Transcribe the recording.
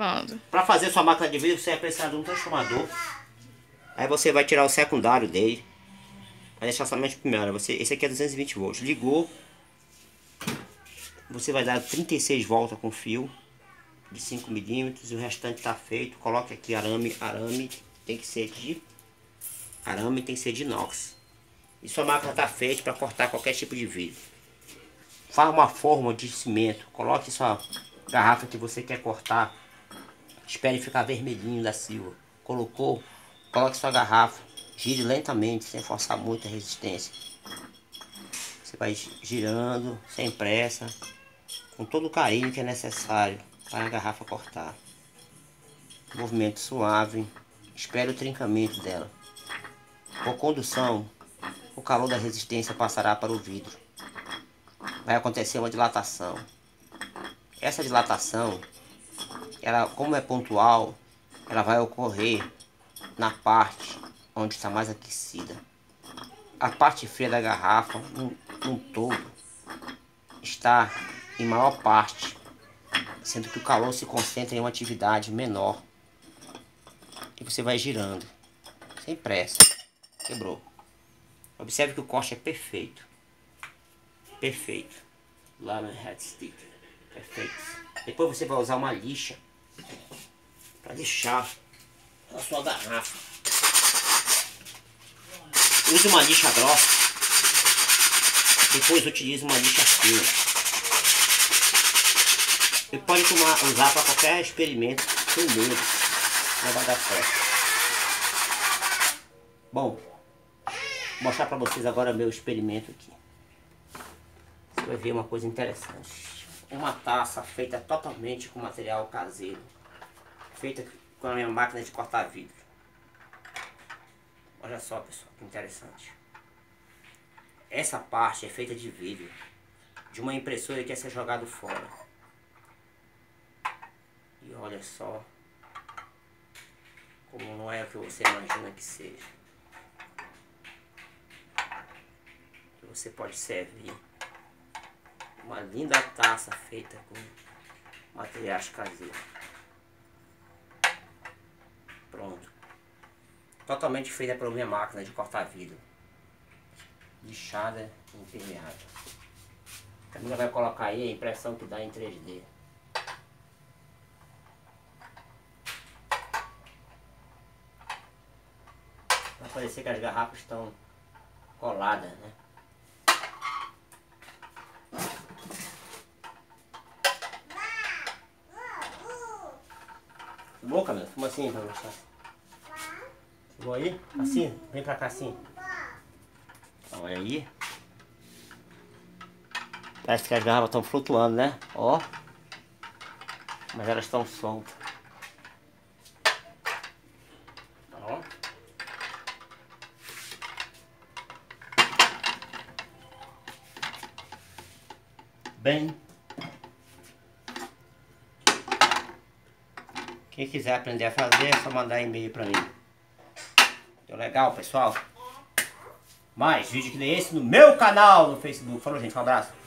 Gravando. Para fazer sua máquina de vidro, você vai precisar de um transformador. Aí você vai tirar o secundário dele. Vai deixar somente o primeiro. Esse aqui é 220 volts. Ligou. Você vai dar 36 voltas com fio de 5 milímetros e o restante está feito. Coloque aqui arame. Arame tem que ser de inox. E sua máquina está feita para cortar qualquer tipo de vidro. Faça uma forma de cimento. Coloque sua garrafa que você quer cortar. Espere ficar vermelhinho da silva. Colocou, coloque sua garrafa. Gire lentamente, sem forçar muito a resistência. Você vai girando, sem pressa, com todo o carinho que é necessário para a garrafa cortar. Movimento suave. Espere o trincamento dela. Com condução, o calor da resistência passará para o vidro. Vai acontecer uma dilatação. Essa dilatação, ela, como é pontual, ela vai ocorrer na parte onde está mais aquecida. A parte fria da garrafa, no todo, está em maior parte, sendo que o calor se concentra em uma atividade menor. E você vai girando, sem pressa. Quebrou. Observe que o corte é perfeito. Perfeito. Lá no head stick. Perfeito. Depois você vai usar uma lixa para lixar a sua garrafa. Use uma lixa grossa. Depois utilize uma lixa fina. Você pode usar para qualquer experimento sem medo. Não vai dar certo. Bom, vou mostrar para vocês agora meu experimento aqui. Você vai ver uma coisa interessante. Uma taça feita totalmente com material caseiro. Feita com a minha máquina de cortar vidro. Olha só, pessoal, que interessante. Essa parte é feita de vidro. De uma impressora que ia ser jogado fora. E olha só. Como não é o que você imagina que seja. Que você pode servir. Uma linda taça feita com materiais caseiros. Pronto. Totalmente feita pela minha máquina de cortar vidro. Lixada e impermeável. A Camila vai colocar aí a impressão que dá em 3D. Vai parecer que as garrafas estão coladas, né? Boa, Camila, fuma assim pra mostrar. Vou aí? Assim? Vem pra cá assim. Olha aí. Parece que as garrafas estão flutuando, né? Ó. Mas elas estão soltas. Ó. Bem. Quem quiser aprender a fazer é só mandar e-mail pra mim. Então, legal, pessoal? Mais vídeo que nem esse no meu canal no Facebook. Falou, gente. Um abraço.